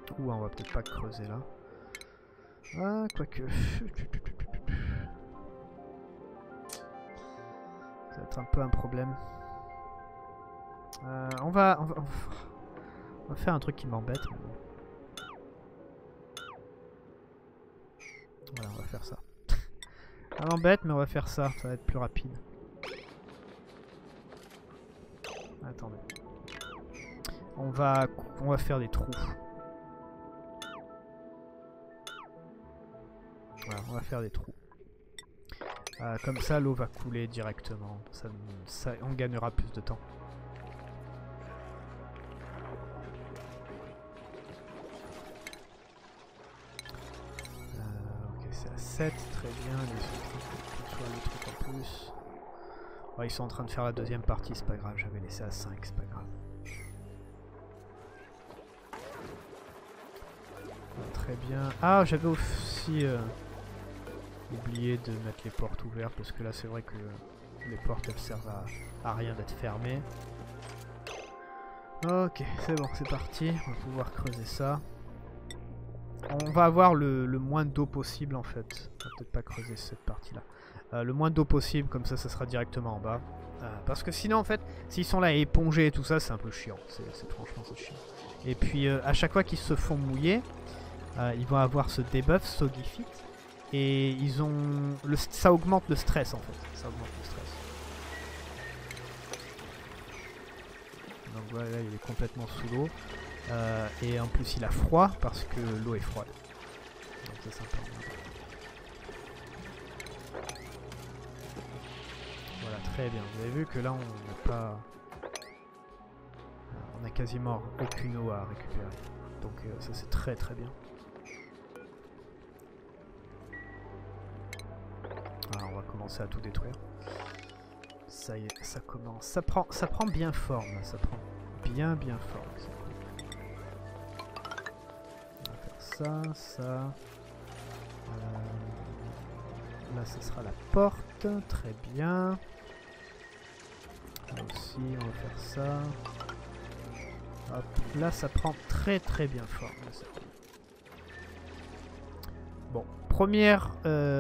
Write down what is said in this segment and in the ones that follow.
Ou on va peut-être pas creuser là. Ah, quoique. Ça va être un peu un problème. On va faire un truc qui m'embête. Mais bon. Voilà, on va faire ça. Ça m'embête, mais on va faire ça. Ça va être plus rapide. Attendez. On va faire des trous. Voilà, on va faire des trous. Comme ça, l'eau va couler directement. On gagnera plus de temps. Ok, c'est à 7. Très bien. Les trucs en plus. Ouais, ils sont en train de faire la deuxième partie, c'est pas grave. J'avais laissé à 5, c'est pas grave. Très bien. Ah, j'avais aussi oublié de mettre les portes ouvertes parce que là c'est vrai que les portes elles servent à rien d'être fermées. Ok, c'est bon, c'est parti. On va pouvoir creuser ça. On va avoir le moins d'eau possible en fait. On va peut-être pas creuser cette partie là. Le moins d'eau possible, comme ça sera directement en bas. Parce que sinon en fait, s'ils sont là à éponger et tout ça, c'est un peu chiant. Franchement c'est chiant. Et puis à chaque fois qu'ils se font mouiller, ils vont avoir ce debuff Soggy Feet et ils ont ça augmente le stress en fait. Ça augmente le stress. Donc voilà, il est complètement sous l'eau et en plus il a froid parce que l'eau est froide. Donc c'est sympa. Voilà, très bien. Vous avez vu que là on n'a pas, on a quasiment aucune eau à récupérer. Donc ça c'est très très bien. Alors, on va commencer à tout détruire. Ça y est, ça commence. Ça prend bien forme. Ça prend bien forme. On va faire ça, ça. Là, ce sera la porte. Très bien. Là aussi, on va faire ça. Hop. Là, ça prend très bien forme. Bon, première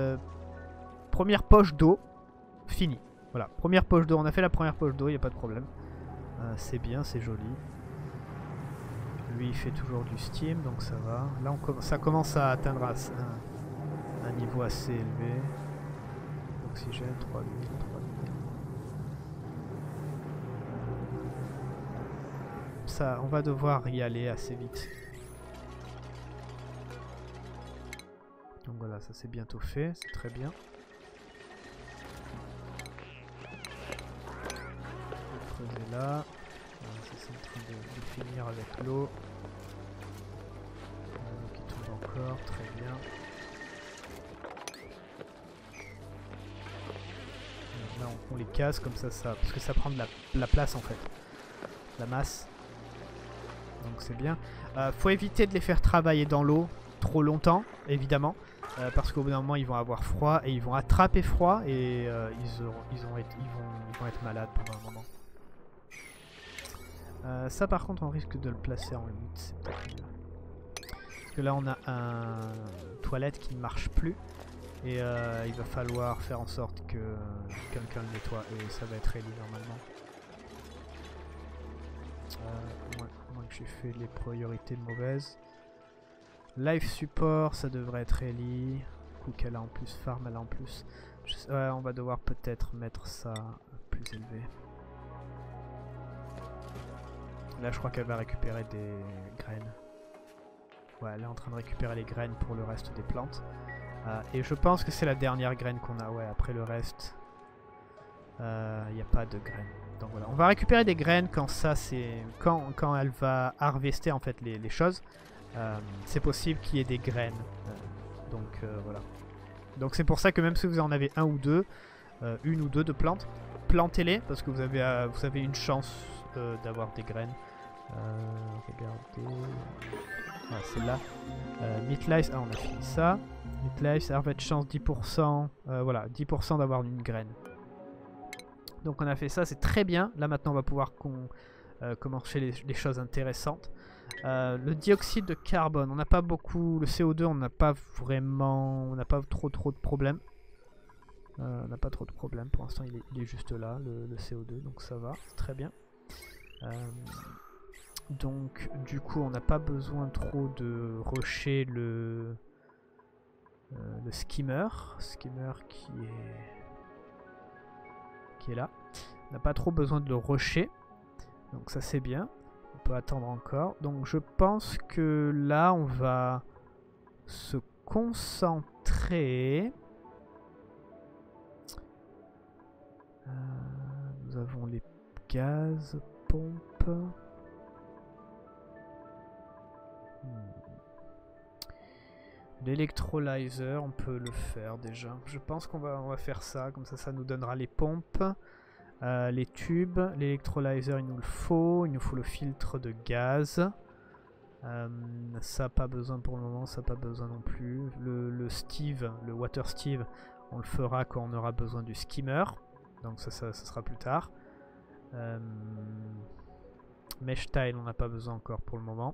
poche d'eau, fini. Voilà, première poche d'eau, on a fait la première poche d'eau, il n'y a pas de problème. C'est bien, c'est joli. Lui, il fait toujours du steam, donc ça va. Là, ça commence à atteindre un niveau assez élevé. Oxygène, 3000. Ça, on va devoir y aller assez vite. Donc voilà, ça c'est bientôt fait, c'est très bien. Creuser là. Voilà, ça c'est en train de finir avec l'eau. Qui tombe encore, très bien. Là on les casse comme ça, parce que ça prend de la place en fait. La masse. Donc c'est bien. Faut éviter de les faire travailler dans l'eau trop longtemps, évidemment. Parce qu'au bout d'un moment ils vont avoir froid et ils vont attraper froid et ils vont être malades pendant un moment. Ça par contre on risque de le placer en 8, c'est peut-être mieux. Parce que là on a un toilette qui ne marche plus et il va falloir faire en sorte que quelqu'un le nettoie et ça va être Ellie normalement. Moi que j'ai fait les priorités mauvaises. Life support, ça devrait être Ellie. Cook elle a en plus, Farm elle a en plus. On va devoir peut-être mettre ça plus élevé. Là je crois qu'elle va récupérer des graines. Ouais, elle est en train de récupérer les graines pour le reste des plantes. Et je pense que c'est la dernière graine qu'on a. Ouais, après le reste, il n'y a pas de graines. Donc voilà, on va récupérer des graines quand ça c'est quand elle va harvester en fait les choses. C'est possible qu'il y ait des graines. Donc voilà. Donc c'est pour ça que même si vous en avez un ou deux, une ou deux de plantes, plantez-les parce que vous avez une chance d'avoir des graines. Regardez. Ah, celle-là. Meatlice, on a fini ça. Meatlice, harvest chance 10%. Voilà, 10% d'avoir une graine. Donc on a fait ça, c'est très bien. Là maintenant on va pouvoir commencer les choses intéressantes. Le dioxyde de carbone, on n'a pas beaucoup. Le CO2, on n'a pas vraiment. On n'a pas trop de problèmes. On n'a pas trop de problèmes. Pour l'instant, il est juste là, le CO2, donc ça va, très bien. Donc, du coup, on n'a pas besoin trop de rusher le skimmer. Skimmer qui est là. On n'a pas trop besoin de le rusher. Donc ça c'est bien. On peut attendre encore. Donc je pense que là on va se concentrer. Nous avons les gaz, pompes. L'électrolyser, on peut le faire déjà. Je pense qu'on va faire ça. Comme ça nous donnera les pompes. Les tubes, l'électrolyser il nous le faut, il nous faut le filtre de gaz. Ça pas besoin pour le moment, ça pas besoin non plus. Le Steve, le Water Steve, on le fera quand on aura besoin du skimmer. Donc ça sera plus tard. Mesh tile, on n'a pas besoin encore pour le moment.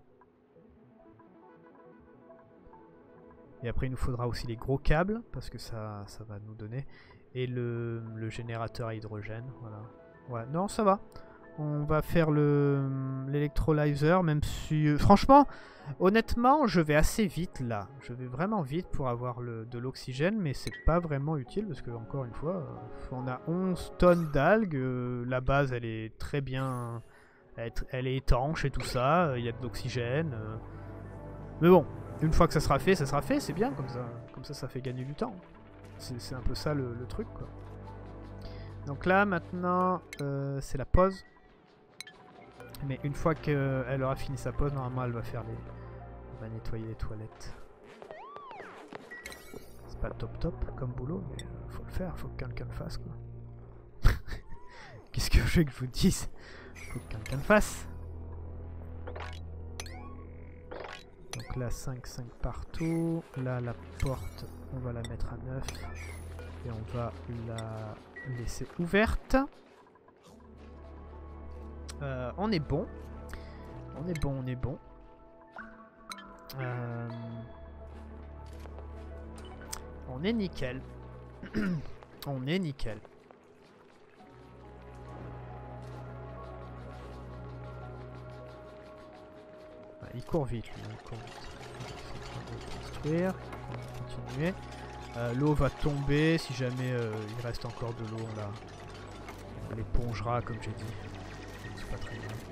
Et après il nous faudra aussi les gros câbles, parce que ça va nous donner. Et le générateur à hydrogène, voilà. Ouais, non, ça va. On va faire l'électrolyser, même si... franchement, honnêtement, je vais assez vite là. Je vais vraiment vite pour avoir de l'oxygène, mais c'est pas vraiment utile, parce que, encore une fois, on a 11 tonnes d'algues. La base, elle est très bien... Elle est étanche et tout ça. Il y a de l'oxygène. Mais bon, une fois que ça sera fait, c'est bien, comme ça. Comme ça fait gagner du temps. C'est un peu ça le truc, quoi. Donc là, maintenant, c'est la pause. Mais une fois qu'elle aura fini sa pause, normalement, elle va nettoyer les toilettes. C'est pas top comme boulot, mais faut le faire, faut que quelqu'un le fasse, quoi. Qu'est-ce que je veux que je vous dise? Faut que quelqu'un le fasse. Donc là, 5 partout. Là, la porte, on va la mettre à 9. Et on va la laisser ouverte. On est bon. On est bon. On est nickel. On est nickel. Il court vite, lui. Il court vite. Il est en train de construire. On va continuer. L'eau va tomber. Si jamais il reste encore de l'eau, on l'épongera, comme j'ai dit. C'est pas très grave.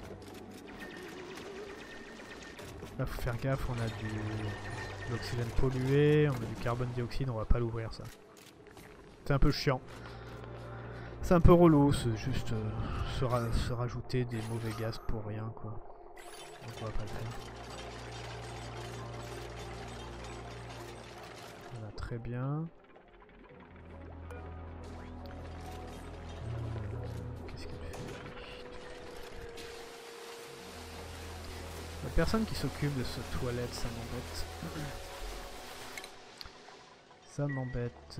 Là, faut faire gaffe. On a de l'oxygène pollué. On a du carbone dioxyde. On va pas l'ouvrir, ça. C'est un peu chiant. C'est un peu relou. C'est juste se rajouter des mauvais gaz pour rien, quoi. Donc on va pas le faire. Voilà, très bien. Qu'est-ce qu'elle fait? La personne qui s'occupe de ce toilette, ça m'embête. Ça m'embête.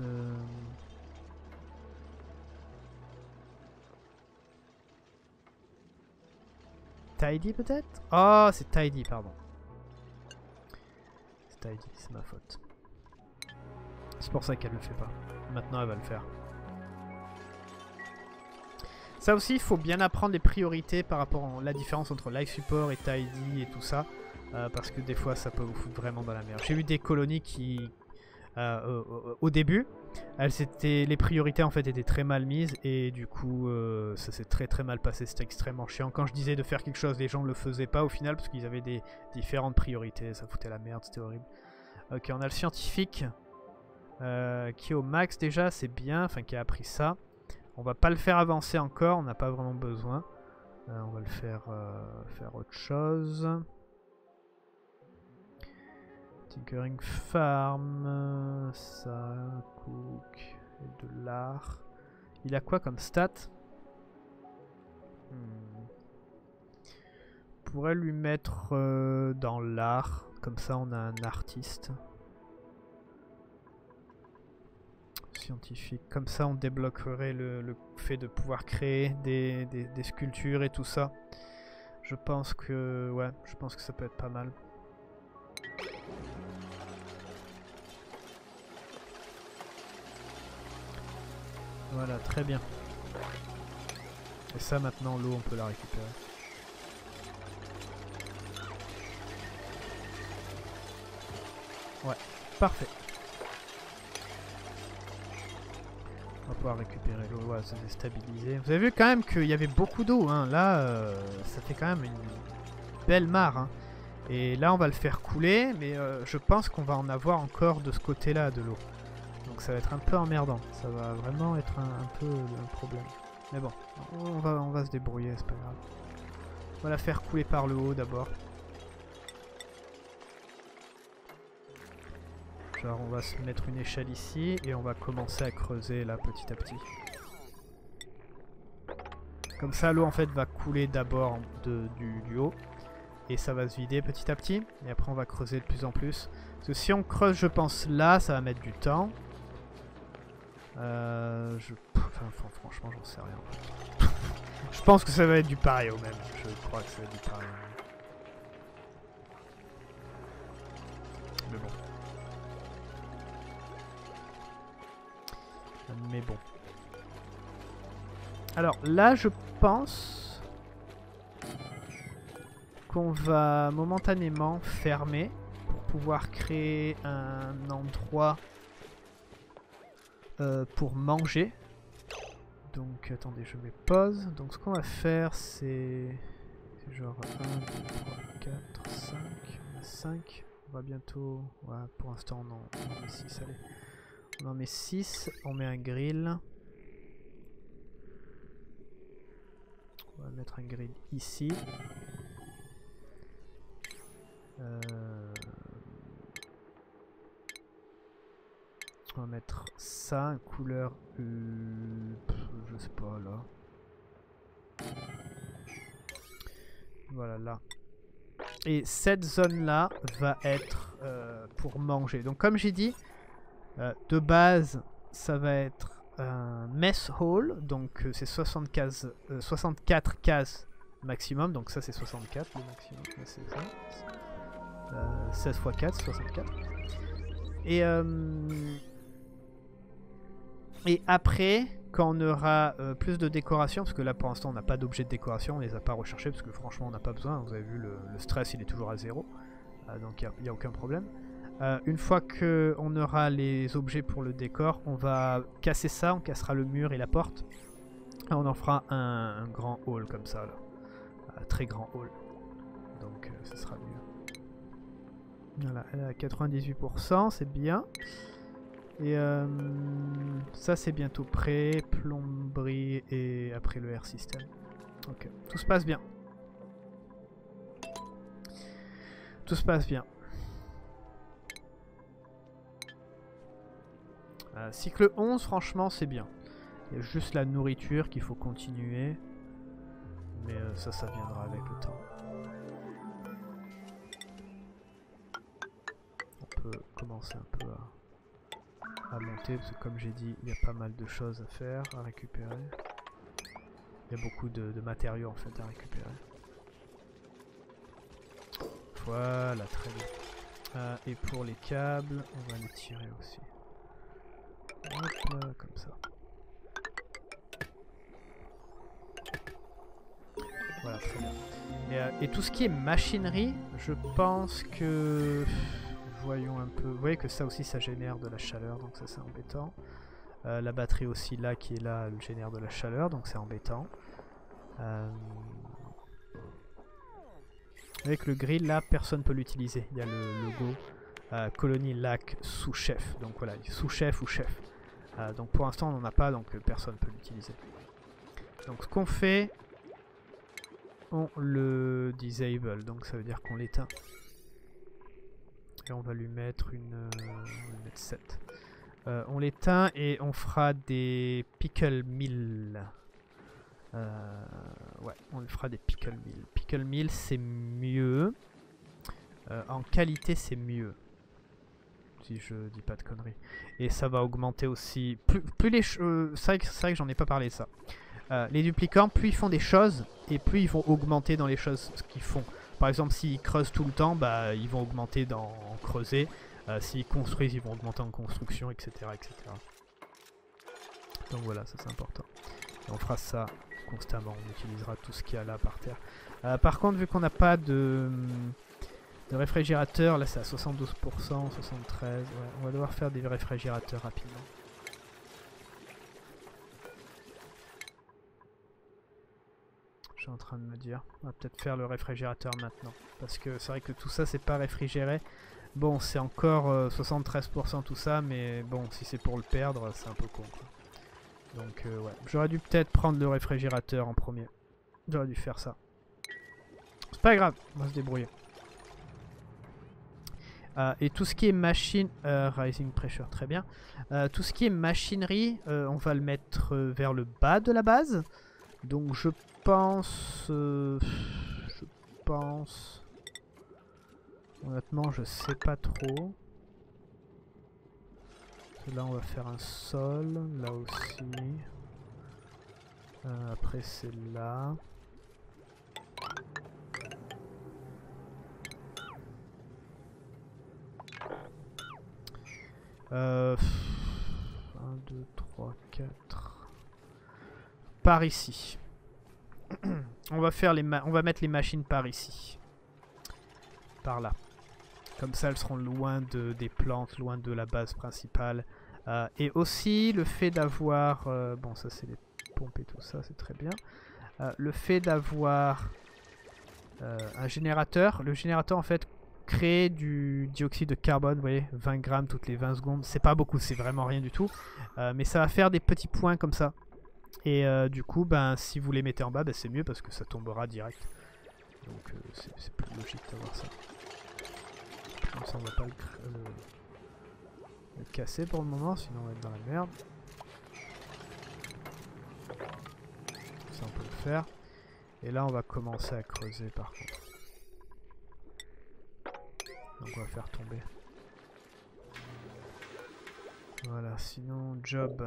Tidy peut-être? Oh, c'est Tidy, pardon. C'est Tidy, c'est ma faute. C'est pour ça qu'elle le fait pas. Maintenant, elle va le faire. Ça aussi, il faut bien apprendre les priorités par rapport à la différence entre life support et Tidy et tout ça. Parce que des fois, ça peut vous foutre vraiment dans la merde. J'ai eu des colonies qui... au début, les priorités en fait étaient très mal mises et du coup ça s'est très mal passé, c'était extrêmement chiant. Quand je disais de faire quelque chose, les gens ne le faisaient pas au final parce qu'ils avaient des différentes priorités, ça foutait la merde, c'était horrible. Ok, on a le scientifique qui est au max déjà, c'est bien, enfin qui a appris ça. On va pas le faire avancer encore, on n'a pas vraiment besoin. On va le faire autre chose. Tinkering Farm, ça, Cook, et de l'art. Il a quoi comme stat? On pourrait lui mettre dans l'art, comme ça on a un artiste. Scientifique, comme ça on débloquerait le fait de pouvoir créer des sculptures et tout ça. Je pense que... ouais, je pense que ça peut être pas mal. Voilà, très bien. Et ça maintenant, l'eau, on peut la récupérer. Ouais, parfait. On va pouvoir récupérer l'eau, ouais, ça s'est stabilisé. Vous avez vu quand même qu'il y avait beaucoup d'eau, hein. Là, ça fait quand même une belle mare, hein. Et là, on va le faire couler, mais je pense qu'on va en avoir encore de ce côté-là de l'eau. Donc ça va être un peu emmerdant. Ça va vraiment être un peu un problème. Mais bon, on va se débrouiller, c'est pas grave. On va la faire couler par le haut d'abord. Genre on va se mettre une échelle ici et on va commencer à creuser là petit à petit. Comme ça l'eau en fait va couler d'abord du haut. Et ça va se vider petit à petit. Et après on va creuser de plus en plus. Parce que si on creuse je pense là, ça va mettre du temps. Enfin, franchement j'en sais rien. Je pense que ça va être du pareil au même. Je crois que ça va être du pareil. Mais bon. Mais bon. Alors là je pense qu'on va momentanément fermer pour pouvoir créer un endroit pour manger. Donc attendez, je mets pause. Donc ce qu'on va faire c'est genre 1, 2, 3, 4, 5. On a 5. On va bientôt... Ouais, pour l'instant on en met 6, allez. On en met 6, on met un grill. On va mettre un grill ici. On va mettre ça, couleur... je sais pas, là. Voilà, là. Et cette zone-là va être pour manger. Donc comme j'ai dit, de base, ça va être un mess hall. Donc c'est 64 cases maximum. Donc ça c'est 64 le maximum. C'est ça. 16 x 4, 64. Et après, quand on aura plus de décoration, parce que là pour l'instant on n'a pas d'objet de décoration, on les a pas recherchés parce que franchement on n'a pas besoin, vous avez vu le stress il est toujours à 0, donc il n'y a aucun problème. Une fois qu'on aura les objets pour le décor, on va casser ça, on cassera le mur et la porte, et on en fera un grand hall comme ça, là. Un très grand hall, donc ce sera mieux. Voilà, elle est à 98%, c'est bien. Et ça c'est bientôt prêt, plomberie et après le air system. Ok, tout se passe bien. Tout se passe bien. Cycle 11 franchement c'est bien. Il y a juste la nourriture qu'il faut continuer. Mais ça viendra avec le temps. On peut commencer un peu à monter parce que comme j'ai dit il y a pas mal de choses à faire, à récupérer. Il y a beaucoup de matériaux en fait à récupérer. Voilà, très bien. Et pour les câbles, on va les tirer aussi. Hop là, comme ça. Voilà, très bien. Et tout ce qui est machinerie, je pense que... Voyons un peu. Vous voyez que ça aussi ça génère de la chaleur, donc ça c'est embêtant. La batterie aussi là qui est là, elle génère de la chaleur, donc c'est embêtant. Avec le grill là, personne ne peut l'utiliser. Il y a le logo Colony Lac sous-chef. Donc voilà, sous-chef ou chef. Donc pour l'instant on n'en a pas, donc personne ne peut l'utiliser. Donc ce qu'on fait, on le disable, donc ça veut dire qu'on l'éteint. Et on va lui mettre on va lui mettre 7. On l'éteint et on fera des pickle mill. Ouais, on lui fera des pickle mill. Pickle mill c'est mieux. En qualité c'est mieux. Si je dis pas de conneries. Et ça va augmenter aussi. Plus les c'est vrai que j'en ai pas parlé de ça. Les duplicants, plus ils font des choses, et plus ils vont augmenter dans les choses qu'ils font. Par exemple, s'ils creusent tout le temps, bah, ils vont augmenter en creuser. S'ils construisent, ils vont augmenter en construction, etc. etc. Donc voilà, ça c'est important. Et on fera ça constamment, on utilisera tout ce qu'il y a là par terre. Par contre, vu qu'on n'a pas de réfrigérateur, là c'est à 72%, 73%, ouais, on va devoir faire des réfrigérateurs rapidement. Je suis en train de me dire, on va peut-être faire le réfrigérateur maintenant. Parce que c'est vrai que tout ça c'est pas réfrigéré. Bon, c'est encore 73% tout ça, mais bon, si c'est pour le perdre, c'est un peu con, quoi. Donc ouais, j'aurais dû peut-être prendre le réfrigérateur en premier. J'aurais dû faire ça. C'est pas grave, on va se débrouiller. Et tout ce qui est machine... rising pressure, très bien. Tout ce qui est machinerie, on va le mettre vers le bas de la base. Donc je pense... Honnêtement, je sais pas trop. Là, on va faire un sol. Là aussi. Après, c'est là. Euh, 1, 2, 3, 4. Par ici. On va mettre les machines par ici. Par là. Comme ça, elles seront loin des plantes, loin de la base principale. Et aussi, le fait d'avoir... bon, ça, c'est les pompes et tout ça, c'est très bien. Le fait d'avoir un générateur. Le générateur, en fait, crée du dioxyde de carbone. Vous voyez, 20 grammes toutes les 20 secondes. C'est pas beaucoup, c'est vraiment rien du tout. Mais ça va faire des petits points comme ça. Et du coup, ben, si vous les mettez en bas, ben, c'est mieux parce que ça tombera direct. Donc, c'est plus logique d'avoir ça. Comme ça, on va pas le casser pour le moment, sinon on va être dans la merde. Ça, on peut le faire. Et là, on va commencer à creuser par contre. Donc, on va faire tomber. Voilà, sinon, job.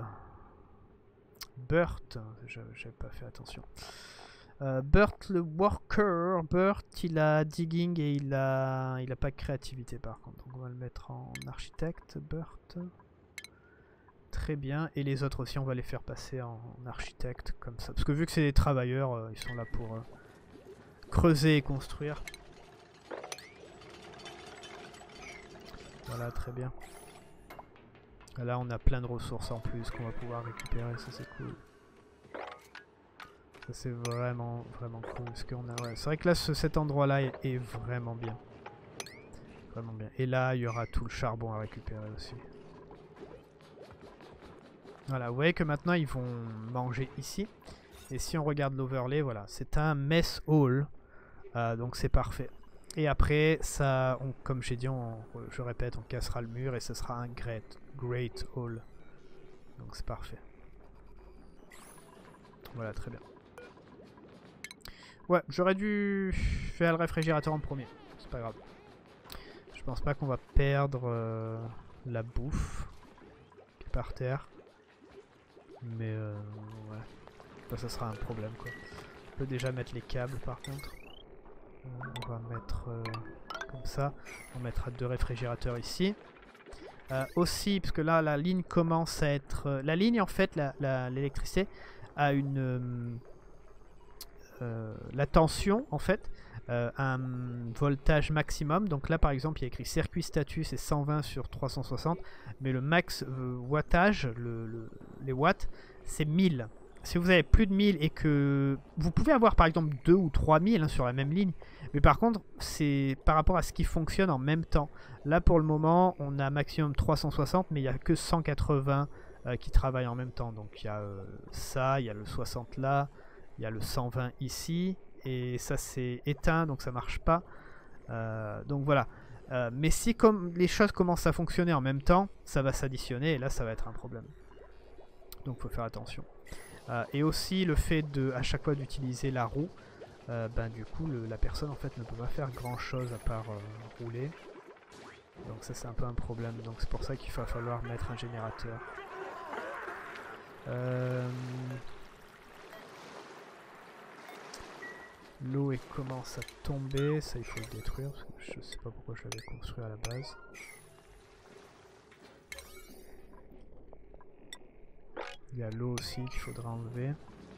Burt, j'avais pas fait attention. Burt le worker, Burt il a digging et il a pas créativité par contre. Donc on va le mettre en architecte, Burt. Très bien. Et les autres aussi on va les faire passer en architecte comme ça. Parce que vu que c'est des travailleurs, ils sont là pour creuser et construire. Voilà, très bien. Là on a plein de ressources en plus qu'on va pouvoir récupérer, ça c'est cool. Ça c'est vraiment cool. Parce qu'on a, ouais, c'est vrai que là cet endroit là est vraiment bien. Vraiment bien. Et là il y aura tout le charbon à récupérer aussi. Voilà, vous voyez que maintenant ils vont manger ici. Et si on regarde l'overlay, voilà, c'est un mess hall. Donc c'est parfait. Et après, ça, comme j'ai dit, je répète, on cassera le mur et ce sera un great hall. Donc c'est parfait. Voilà, très bien. Ouais, j'aurais dû faire le réfrigérateur en premier. C'est pas grave. Je pense pas qu'on va perdre la bouffe qui est par terre. Mais ouais. Enfin, ça sera un problème quoi. On peut déjà mettre les câbles par contre. On va mettre comme ça. On mettra 2 réfrigérateurs ici. Aussi, parce que là la ligne commence à être... la ligne en fait, l'électricité a une... la tension en fait un voltage maximum. Donc là par exemple il y a écrit circuit statut, c'est 120 sur 360, mais le max wattage, les watts, c'est 1000. Si vous avez plus de 1000 et que vous pouvez avoir par exemple 2 ou 3000 hein, sur la même ligne, mais par contre c'est par rapport à ce qui fonctionne en même temps. Là pour le moment on a maximum 360, mais il n'y a que 180 qui travaillent en même temps. Donc il y a ça, il y a le 60 là, il y a le 120 ici, et ça c'est éteint, donc ça marche pas. Donc voilà. Mais si comme les choses commencent à fonctionner en même temps, ça va s'additionner, et là ça va être un problème. Donc il faut faire attention. Et aussi le fait de à chaque fois d'utiliser la roue, ben, du coup la personne en fait ne peut pas faire grand chose à part rouler. Donc ça c'est un peu un problème, donc c'est pour ça qu'il va falloir mettre un générateur. L'eau commence à tomber, ça il faut le détruire parce que je sais pas pourquoi je l'avais construit à la base. Il y a l'eau aussi qu'il faudra enlever.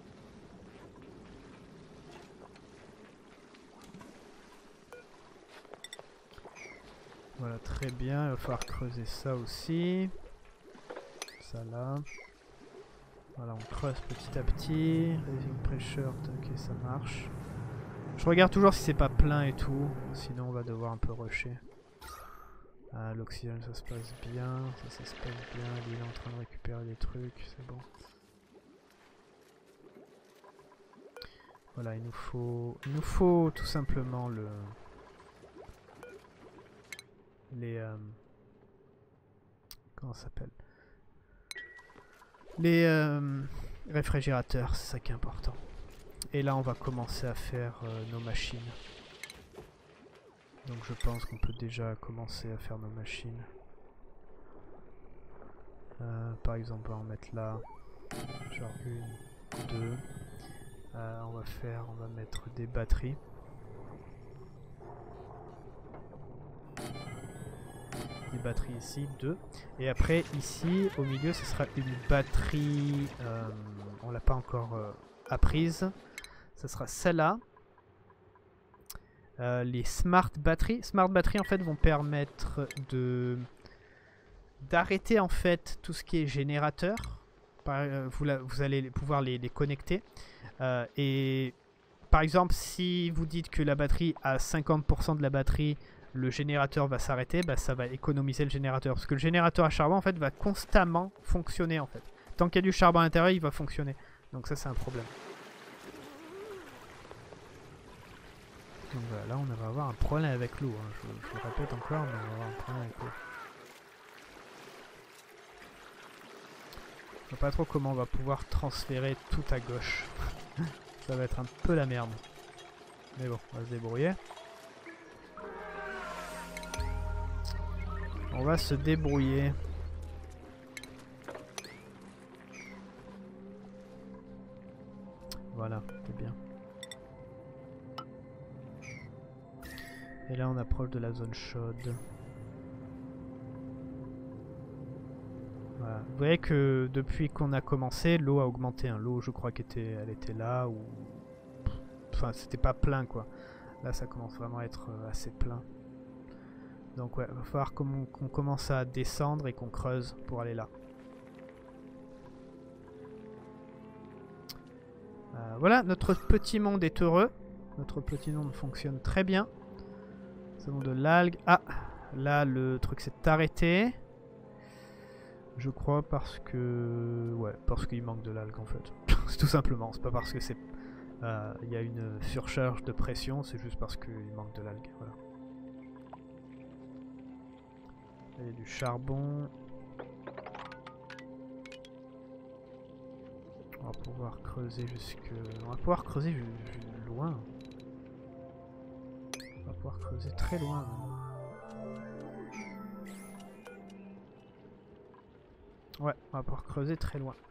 Voilà, très bien, il va falloir creuser ça aussi. Ça là. Voilà, on creuse petit à petit. Raising pressure, ok, ça marche. Je regarde toujours si c'est pas plein et tout, sinon on va devoir un peu rusher. Ah, l'oxygène ça se passe bien, ça se passe bien, il est en train de récupérer des trucs, c'est bon. Voilà, il nous faut tout simplement comment ça s'appelle? Les réfrigérateurs, c'est ça qui est important. Et là on va commencer à faire nos machines. Donc je pense qu'on peut déjà commencer à faire nos machines. Par exemple on va en mettre là, genre 1, 2. On va mettre des batteries. Des batteries ici, 2. Et après ici au milieu ce sera une batterie, on l'a pas encore apprise. Ce sera celle-là. Les smart batteries. Smart batteries en fait vont permettre d'arrêter en fait tout ce qui est générateur. Vous allez pouvoir les connecter. Et par exemple si vous dites que la batterie a 50% de la batterie, le générateur va s'arrêter, bah, ça va économiser le générateur. Parce que le générateur à charbon en fait va constamment fonctionner en fait. Tant qu'il y a du charbon à l'intérieur, il va fonctionner. Donc ça c'est un problème. Donc voilà, là on va avoir un problème avec l'eau, hein. Je le répète encore, mais on va avoir un problème avec l'eau. Je sais pas trop comment on va pouvoir transférer tout à gauche. Ça va être un peu la merde. Mais bon, on va se débrouiller. On va se débrouiller. Voilà, c'est bien. Et là on approche de la zone chaude. Voilà. Vous voyez que depuis qu'on a commencé, l'eau a augmenté. Hein. L'eau je crois qu'elle était là ou... Enfin c'était pas plein quoi. Là ça commence vraiment à être assez plein. Donc ouais, il va falloir qu'on commence à descendre et qu'on creuse pour aller là. Voilà, notre petit monde est heureux. Notre petit monde fonctionne très bien. Salon de l'algue. Ah, là le truc s'est arrêté. Je crois parce que... Ouais, parce qu'il manque de l'algue en fait. C'est tout simplement, c'est pas parce que c'est... Il y a une surcharge de pression, c'est juste parce qu'il manque de l'algue. Voilà. Il y a du charbon. On va pouvoir creuser jusque... On va pouvoir creuser loin. On va pouvoir creuser très loin. Ouais, on va pouvoir creuser très loin.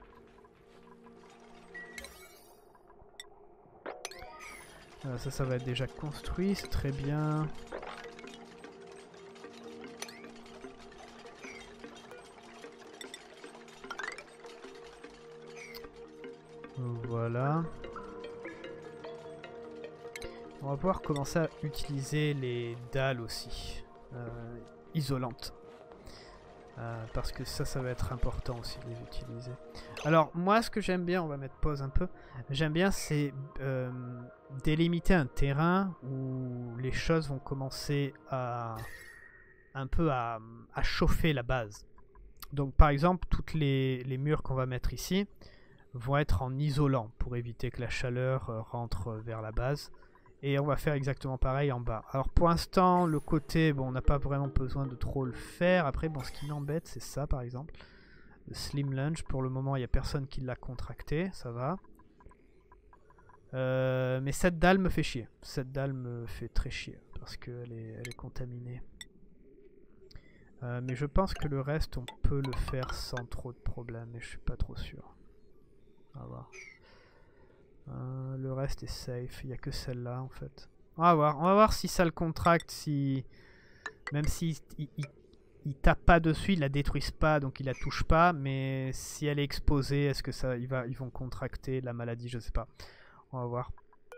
Ça va être déjà construit, c'est très bien. Voilà. On va pouvoir commencer à utiliser les dalles aussi, isolantes. Parce que ça va être important aussi de les utiliser. Alors moi ce que j'aime bien, on va mettre pause un peu, j'aime bien c'est délimiter un terrain où les choses vont commencer à un peu à chauffer la base. Donc par exemple toutes les murs qu'on va mettre ici vont être en isolant pour éviter que la chaleur rentre vers la base. Et on va faire exactement pareil en bas. Alors pour l'instant, le côté, bon, on n'a pas vraiment besoin de trop le faire. Après, bon, ce qui m'embête, c'est ça par exemple. Le Slim Lunge, pour le moment, il n'y a personne qui l'a contracté, ça va. Mais cette dalle me fait chier. Cette dalle me fait très chier parce qu'elle est contaminée. Mais je pense que le reste, on peut le faire sans trop de problèmes. Mais je suis pas trop sûr. On va voir. Le reste est safe. Il n'y a que celle-là en fait. On va voir si ça le contracte. Si... Même si il tape pas dessus, ils la détruisent pas, donc ils la touchent pas. Mais si elle est exposée, est-ce que ça, ils vont contracter la maladie? Je sais pas. On va voir.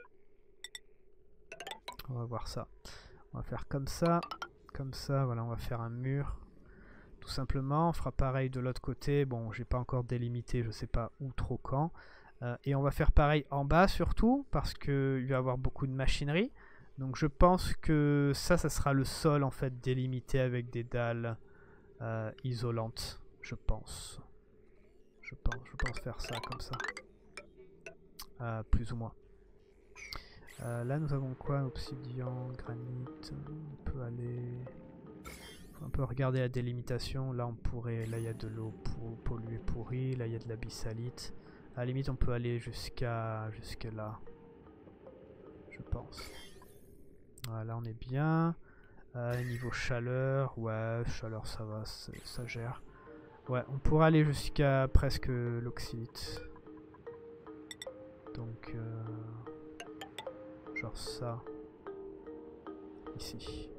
On va voir ça. On va faire comme ça. Comme ça, voilà, on va faire un mur. Tout simplement. On fera pareil de l'autre côté. Bon, j'ai pas encore délimité, je sais pas où, trop quand. Et on va faire pareil en bas surtout, parce qu'il va y avoir beaucoup de machinerie. Donc je pense que ça sera le sol en fait délimité avec des dalles isolantes. Je pense faire ça comme ça. Plus ou moins. Là nous avons quoi? Obsidian, granit. On peut aller... Faut un peu regarder la délimitation. Là on pourrait... Là il y a de l'eau polluée pourrie. Là il y a de la bisalite. À la limite on peut aller jusque là. Je pense. Voilà, on est bien. Niveau chaleur, ouais, chaleur ça va, ça gère. Ouais, on pourra aller jusqu'à presque l'oxylite. Donc, genre ça. Ici.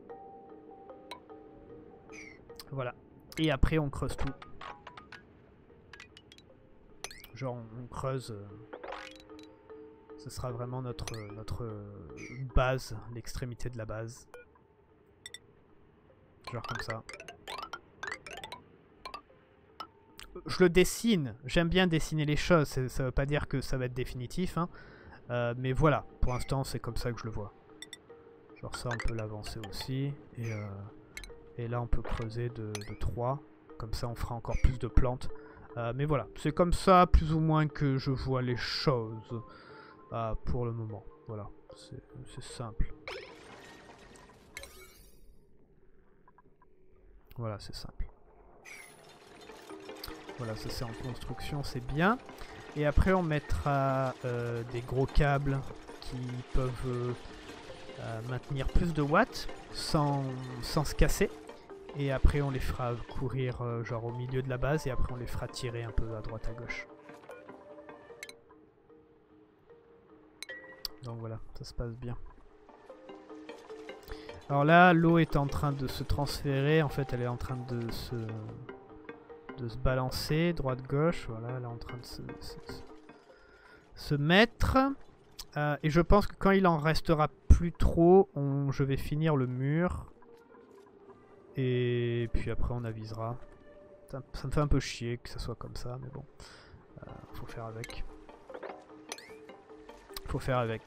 Voilà. Et après on creuse tout. Genre on creuse... ce sera vraiment notre base, l'extrémité de la base. Genre comme ça. Je le dessine, j'aime bien dessiner les choses, ça veut pas dire que ça va être définitif, hein. Mais voilà, pour l'instant c'est comme ça que je le vois. Genre ça on peut l'avancer aussi, et là on peut creuser de 3, comme ça on fera encore plus de plantes. Mais voilà, c'est comme ça plus ou moins que je vois les choses. Pour le moment, voilà, c'est simple. Voilà, c'est simple. Voilà, ça c'est en construction, c'est bien. Et après on mettra des gros câbles qui peuvent maintenir plus de watts sans se casser. Et après on les fera courir genre au milieu de la base et après on les fera tirer un peu à droite à gauche. Donc voilà, ça se passe bien. Alors là, l'eau est en train de se transférer. En fait, elle est en train de se balancer droite-gauche. Voilà, elle est en train de se mettre. Et je pense que quand il en restera plus trop, je vais finir le mur. Et puis après, on avisera. Ça me fait un peu chier que ça soit comme ça, mais bon. Faut faire avec. Faut faire avec.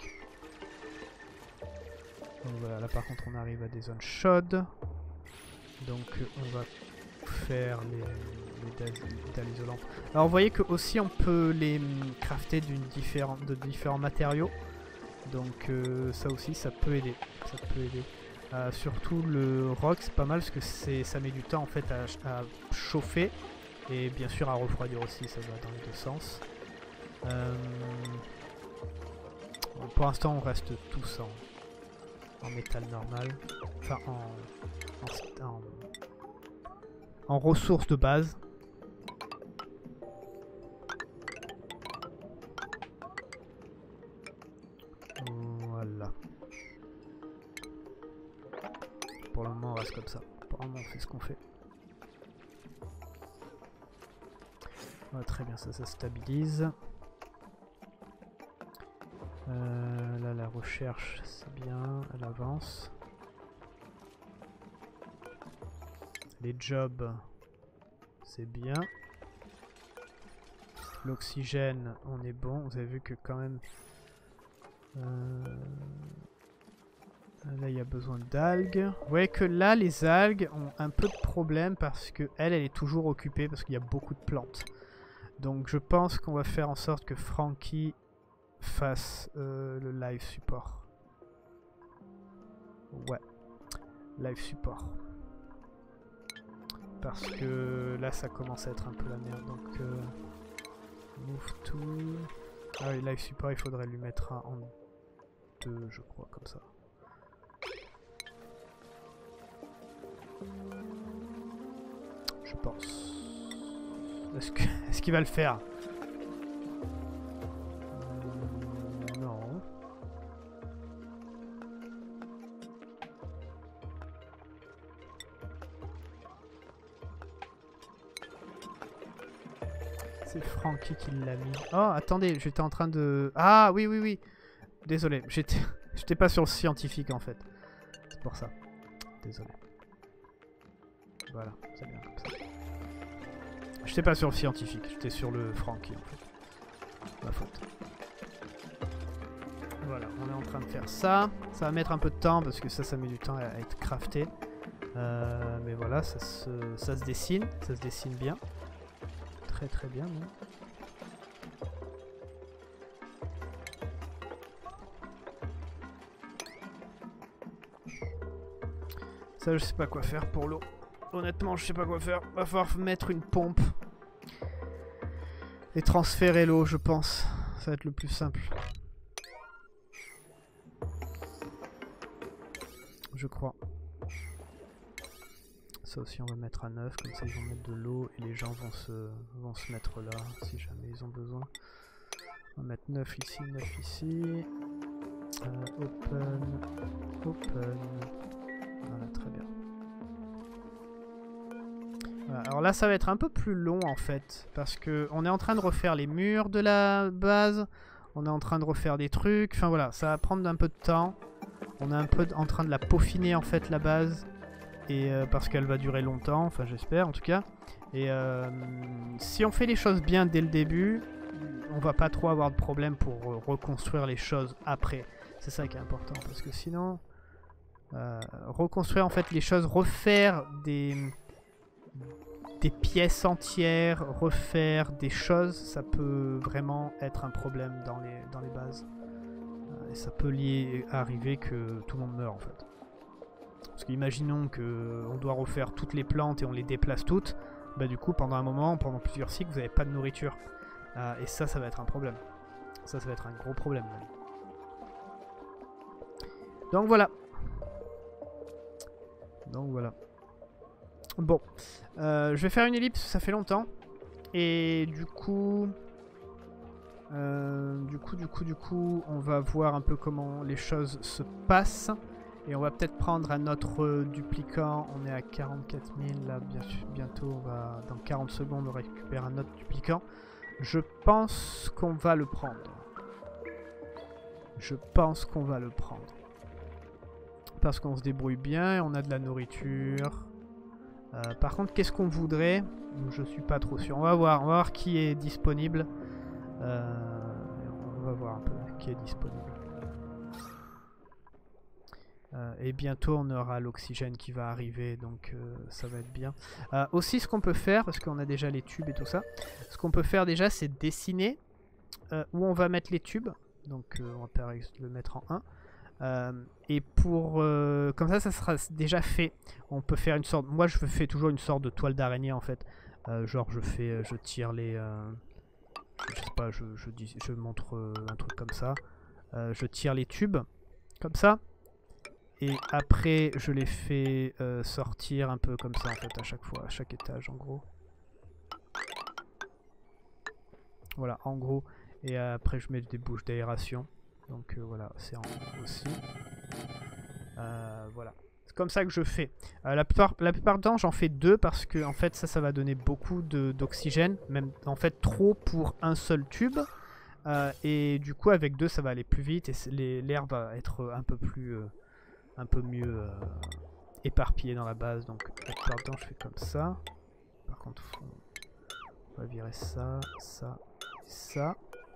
Donc voilà, là par contre on arrive à des zones chaudes. Donc on va faire les dalles isolantes. Alors vous voyez que aussi on peut les crafter de différents matériaux. Donc ça aussi ça peut aider. Surtout le rock c'est pas mal parce que ça met du temps en fait à chauffer. Et bien sûr à refroidir aussi, ça va dans les deux sens. Pour l'instant on reste tous en métal normal, enfin en ressources de base. Voilà. Pour le moment on reste comme ça, pour le moment on fait ce qu'on fait. Ouais, très bien, ça stabilise. Là la recherche c'est bien, elle avance. Les jobs c'est bien. L'oxygène on est bon, vous avez vu que quand même là il y a besoin d'algues. Vous voyez que là les algues ont un peu de problème parce que elle est toujours occupée parce qu'il y a beaucoup de plantes. Donc je pense qu'on va faire en sorte que Frankie fasse le live support. Ouais, live support. Parce que là ça commence à être un peu la merde. Donc move to... Ah oui, live support il faudrait lui mettre un en 2 je crois, comme ça. Je pense. Est-ce qu'il va le faire? C'est Frankie qui l'a mis. Oh, attendez, j'étais en train de... Ah, oui, oui, oui. Désolé, j'étais pas sur le scientifique, en fait. C'est pour ça. Désolé. Voilà, c'est bien comme ça. J'étais pas sur le scientifique, j'étais sur le Frankie, en fait. Ma faute. Voilà, on est en train de faire ça. Ça va mettre un peu de temps, parce que ça met du temps à être crafté. Mais voilà, ça se dessine. Ça se dessine bien. Très très bien, non? Ça, je sais pas quoi faire pour l'eau. Honnêtement, je sais pas quoi faire. Va falloir mettre une pompe. Et transférer l'eau, je pense. Ça va être le plus simple. Je crois. Ça aussi, on va mettre à 9. Comme ça, ils vont mettre de l'eau. Et les gens vont se mettre là, si jamais ils ont besoin. On va mettre 9 ici, 9 ici. Open. Open. Voilà, très bien. Voilà, alors là, ça va être un peu plus long en fait. Parce que on est en train de refaire les murs de la base. On est en train de refaire des trucs. Enfin voilà, ça va prendre un peu de temps. On est un peu en train de la peaufiner en fait, la base. Et parce qu'elle va durer longtemps. Enfin, j'espère en tout cas. Et si on fait les choses bien dès le début, on va pas trop avoir de problème pour reconstruire les choses après. C'est ça qui est important. Parce que sinon... reconstruire en fait les choses, refaire des pièces entières, refaire des choses, ça peut vraiment être un problème dans les bases. Et ça peut arriver que tout le monde meurt en fait. Parce qu'imaginons qu'on doit refaire toutes les plantes et on les déplace toutes, bah du coup pendant un moment, pendant plusieurs cycles, vous n'avez pas de nourriture. Et ça va être un problème. Ça va être un gros problème même. Donc voilà. Donc voilà. Bon. Je vais faire une ellipse, ça fait longtemps. Et du coup... Du coup, on va voir un peu comment les choses se passent. Et on va peut-être prendre un autre duplicant. On est à 44 000 là, bientôt. On va, dans 40 secondes, on récupère un autre duplicant. Je pense qu'on va le prendre. Je pense qu'on va le prendre. Parce qu'on se débrouille bien et on a de la nourriture. Par contre, qu'est-ce qu'on voudrait? Je suis pas trop sûr. On va voir qui est disponible. On va voir un peu qui est disponible. Et bientôt on aura l'oxygène qui va arriver, donc ça va être bien. Aussi ce qu'on peut faire, parce qu'on a déjà les tubes et tout ça, ce qu'on peut faire déjà c'est dessiner où on va mettre les tubes. Donc on va par exemple le mettre en 1. Et pour comme ça sera déjà fait. On peut faire une sorte, moi je fais toujours une sorte de toile d'araignée en fait. Genre je tire les je sais pas, je montre un truc comme ça. Je tire les tubes comme ça. Et après je les fais sortir un peu comme ça en fait à chaque fois, à chaque étage en gros. Voilà en gros. Et après je mets des bouches d'aération. Donc voilà, c'est en haut aussi. Voilà. C'est comme ça que je fais. La plupart du temps, j'en fais 2 parce que en fait, ça va donner beaucoup d'oxygène. Même en fait trop pour un seul tube. Et du coup, avec 2, ça va aller plus vite et l'air va être un peu mieux éparpillé dans la base. Donc la plupart du temps, je fais comme ça. Par contre, on va virer ça, ça, ça.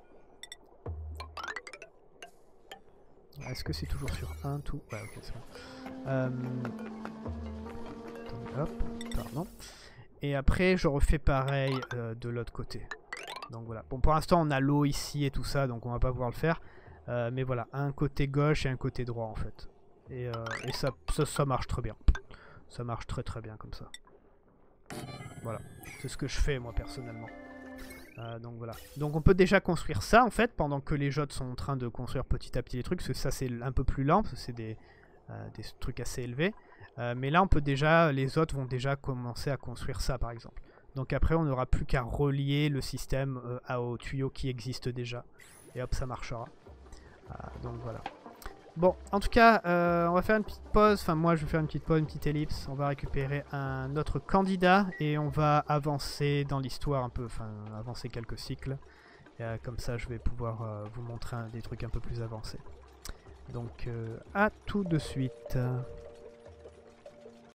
Est-ce que c'est toujours sur 1 tout? Ouais, ok, c'est bon. Attendez, hop, pardon. Et après, je refais pareil de l'autre côté. Donc voilà. Bon, pour l'instant, on a l'eau ici et tout ça, donc on va pas pouvoir le faire. Mais voilà, un côté gauche et un côté droit en fait. Et ça marche très bien. Ça marche très très bien comme ça. Voilà, c'est ce que je fais moi personnellement. Donc voilà. Donc on peut déjà construire ça en fait pendant que les autres sont en train de construire petit à petit les trucs, parce que ça c'est un peu plus lent, parce que c'est des trucs assez élevés. Mais là on peut déjà, les autres vont déjà commencer à construire ça par exemple. Donc après on n'aura plus qu'à relier le système aux tuyaux qui existent déjà. Et hop, ça marchera. Donc voilà. Bon, en tout cas, on va faire une petite pause. Enfin, moi, je vais faire une petite pause, une petite ellipse. On va récupérer un autre candidat et on va avancer dans l'histoire un peu. Enfin, avancer quelques cycles. Et, comme ça, je vais pouvoir vous montrer des trucs un peu plus avancés. Donc, à tout de suite.